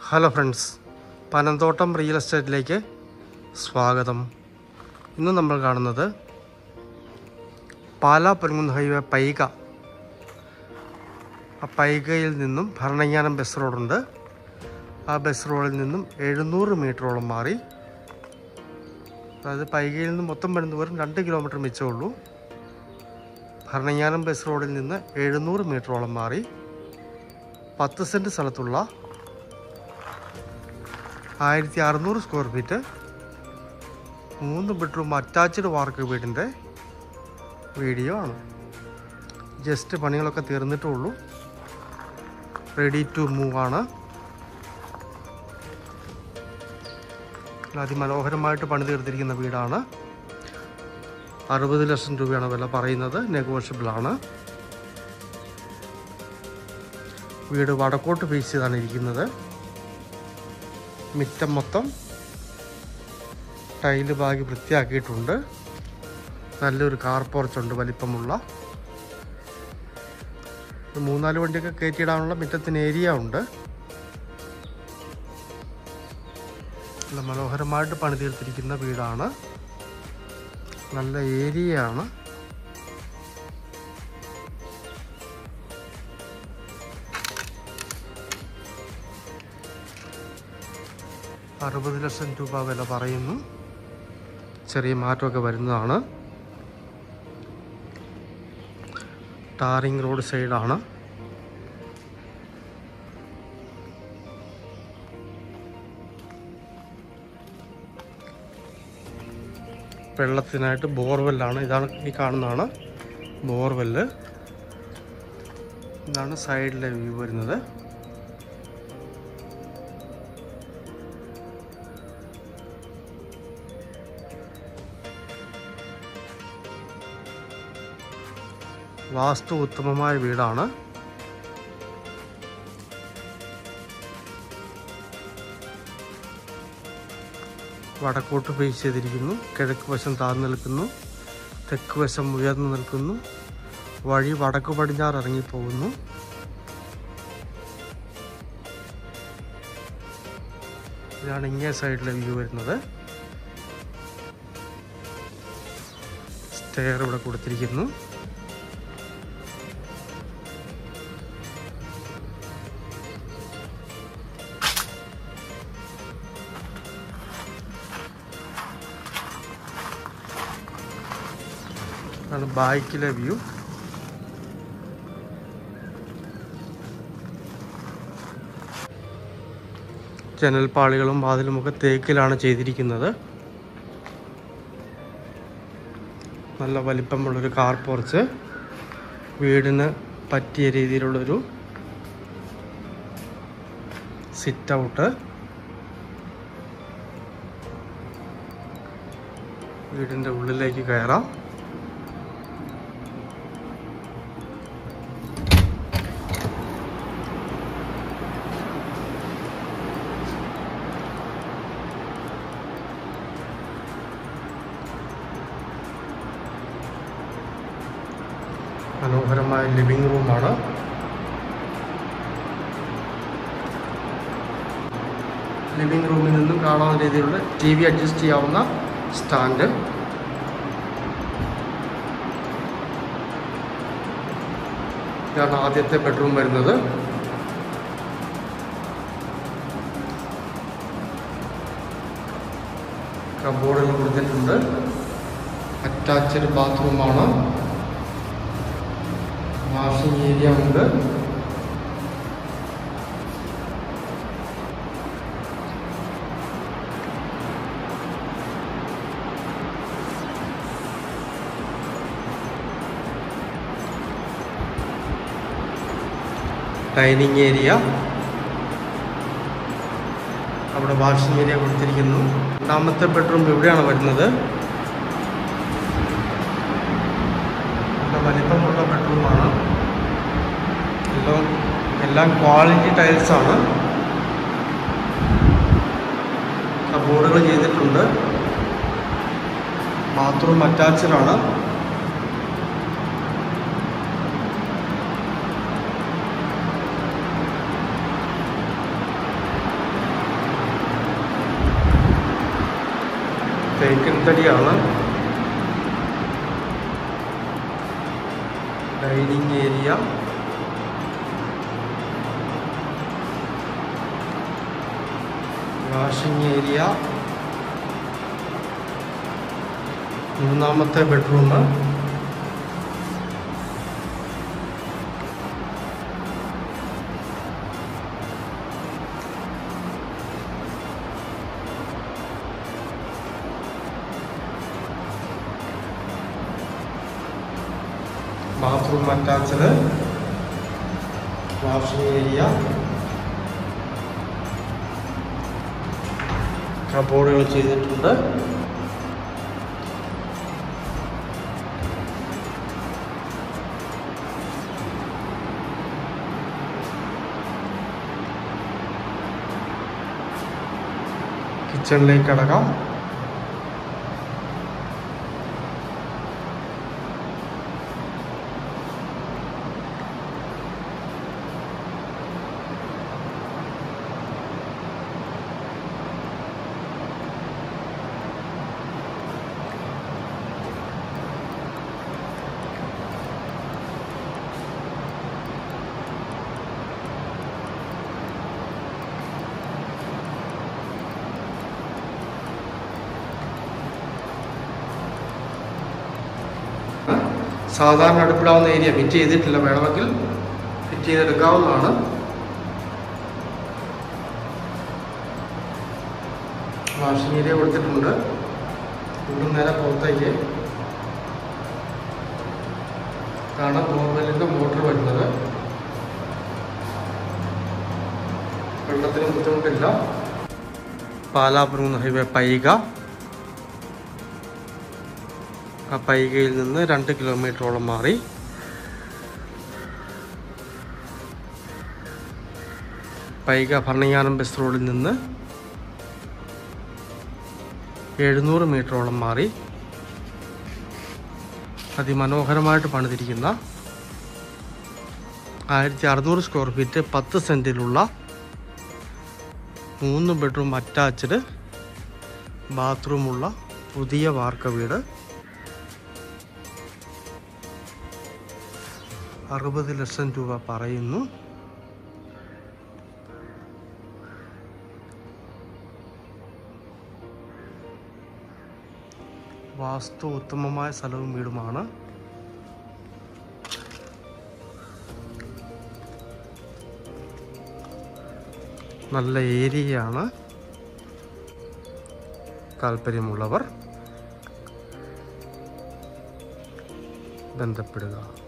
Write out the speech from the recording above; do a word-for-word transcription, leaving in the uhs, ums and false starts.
Hello friends, Panamthottam real എസ്റ്റേറ്റിലേക്ക് സ്വാഗതം. ഇന്ന് നമ്മൾ കാണുന്നത് പാലാ പൊൻകുന്ന് ഹൈവേ പൈക. ആ പൈകയിൽ നിന്നും ഭരണങ്ങാനം ബസ് റോഡുണ്ട്. ആ ബസ് റോഡിൽ നിന്നും എഴുന്നൂറ് മീറ്ററോളം മാറി, അതായത് പൈകയിൽ നിന്ന് മൊത്തം വരുന്നത് വെറും രണ്ട് കിലോമീറ്റർ മിച്ചമുള്ളൂ. ഭരണങ്ങാനം ബസ് റോഡിൽ നിന്ന് എഴുന്നൂറ് മീറ്ററോളം മാറി പത്ത് സെൻറ്റ് സ്ഥലത്തുള്ള ആയിരത്തി അറുന്നൂറ് സ്ക്വയർ ഫീറ്റ് മൂന്ന് ബെഡ്റൂം അറ്റാച്ച്ഡ് വാർക്ക് വീടിൻ്റെ വീഡിയോ ആണ്. ജസ്റ്റ് പണികളൊക്കെ തീർന്നിട്ടുള്ളൂ, റെഡി ടു മൂവ് ആണ്. അതിമനോഹരമായിട്ട് പണി തീർത്തിരിക്കുന്ന വീടാണ്. അറുപത് ലക്ഷം രൂപയാണ് വില പറയുന്നത്, നെഗോഷ്യബിൾ ആണ്. വീട് വടക്കോട്ട് ഫേസ് ചെയ്താണ് ഇരിക്കുന്നത്. മിറ്റം മൊത്തം ടൈല് ബാഗി വൃത്തിയാക്കിയിട്ടുണ്ട്. നല്ലൊരു കാർ പോർച്ചുണ്ട്, വലിപ്പമുള്ള. മൂന്നാല് വണ്ടിയൊക്കെ കയറ്റിയിടാനുള്ള മിറ്റത്തിന് ഏരിയ ഉണ്ട്. നല്ല മനോഹരമായിട്ട് പണി തീർത്തിരിക്കുന്ന വീടാണ്. നല്ല ഏരിയയാണ്. അറുപത് ലക്ഷം രൂപ വില പറയുന്നു. ചെറിയ മാറ്റമൊക്കെ വരുന്നതാണ്. ടാറിങ് റോഡ് സൈഡാണ്. വെള്ളത്തിനായിട്ട് ബോർവെല്ലാണ്. ഇതാണ് ഈ കാണുന്നതാണ് ബോർവെല്ല്. ഇതാണ് സൈഡിലെ വ്യൂ വരുന്നത്. വാസ്തു ഉത്തമമായ വീടാണ്. വടക്കോട്ട് ഫേസ് ചെയ്തിരിക്കുന്നു. കിഴക്ക് വശം താഴ്ന്നു നിൽക്കുന്നു, തെക്ക് വശം ഉയർന്നു നിൽക്കുന്നു. വഴി വടക്ക് പടിഞ്ഞാറ് ഇറങ്ങിപ്പോകുന്നു. ഇതാണ് ഇങ്ങേ സൈഡിലെ വ്യൂ വരുന്നത്. സ്റ്റെയർ ഇവിടെ കൊടുത്തിരിക്കുന്നു. ആണ് ബാക്കിലെ വ്യൂ. ജനൽപ്പാളികളും വാതിലുമൊക്കെ തേക്കിലാണ് ചെയ്തിരിക്കുന്നത്. നല്ല വലിപ്പമുള്ളൊരു കാർ പോർച്ച്, വീടിന് പറ്റിയ രീതിയിലുള്ളൊരു സിറ്റ് ഔട്ട്. വീടിൻ്റെ ഉള്ളിലേക്ക് കയറാം. മനോഹരമായ ലിവിംഗ് റൂമാണ്. ലിവിംഗ് റൂമിൽ നിന്നും കാണാവുന്ന രീതിയിലുള്ള ടി വി അഡ്ജസ്റ്റ് ചെയ്യാവുന്ന സ്റ്റാൻഡ്. ഇതാണ് ആദ്യത്തെ ബെഡ്റൂം വരുന്നത്. കബോർഡുകൾ കൊടുത്തിട്ടുണ്ട്. അറ്റാച്ച്ഡ് ബാത്റൂമാണ്. വാഷിംഗ് ഏരിയ ഉണ്ട്. ഡൈനിങ് ഏരിയ, അവിടെ വാഷിംഗ് ഏരിയ കൊടുത്തിരിക്കുന്നു. രണ്ടാമത്തെ ബെഡ്റൂം ഇവിടെയാണ് വരുന്നത്. നല്ല വലിപ്പമുള്ള ബെഡ്റൂമാണ്. എല്ലാം എല്ലാം ക്വാളിറ്റി ടൈൽസാണ്. കബോർഡുകൾ ചെയ്തിട്ടുണ്ട്. ബാത്റൂം അറ്റാച്ച്ഡാണ്. പുൽത്തടിയാണ്. ഡൈനിങ് ഏരിയ, വാഷിംഗ് ഏരിയ, മൂന്നാമത്തെ bedroom, bathroom attached, washing area, കബോർഡുകൾ ചെയ്തിട്ടുണ്ട്. കിച്ചണിലേക്ക് കടക്കാം. സാധാരണ അടുപ്പിടാവുന്ന ഏരിയ ഫിറ്റ് ചെയ്തിട്ടില്ല, വേണമെങ്കിൽ ഫിറ്റ് ചെയ്തെടുക്കാവുന്നതാണ്. വാഷിംഗ് ഏരിയ കൊടുത്തിട്ടുണ്ട്. ഇവിടെ നേരെ പുറത്തേക്ക് ഇതാണ് ബോർവെല്ലിൻ്റെ മോട്ടർ വരുന്നത്. വെള്ളത്തിന് ബുദ്ധിമുട്ടില്ല. പാലാപുരം ഹൈവേ പൈക, ആ പൈകയിൽ നിന്ന് രണ്ട് കിലോമീറ്ററോളം മാറി പൈക ഭരണങ്ങാനം ബസ് റോഡിൽ നിന്ന് എഴുന്നൂറ് മീറ്ററോളം മാറി അതിമനോഹരമായിട്ട് പണിതിരിക്കുന്ന ആയിരത്തി അറുന്നൂറ് സ്ക്വയർ ഫീറ്റ് പത്ത് സെൻറ്റിലുള്ള മൂന്ന് ബെഡ്റൂം അറ്റാച്ച്ഡ് ബാത്റൂമുള്ള പുതിയ വാർക്ക വീട്. അറുപത് ലക്ഷം രൂപ പറയുന്നു. വാസ്തു ഉത്തമമായ സ്ഥലവും വീടുമാണ്. നല്ല ഏരിയയാണ്. താല്പര്യമുള്ളവർ ബന്ധപ്പെടുക.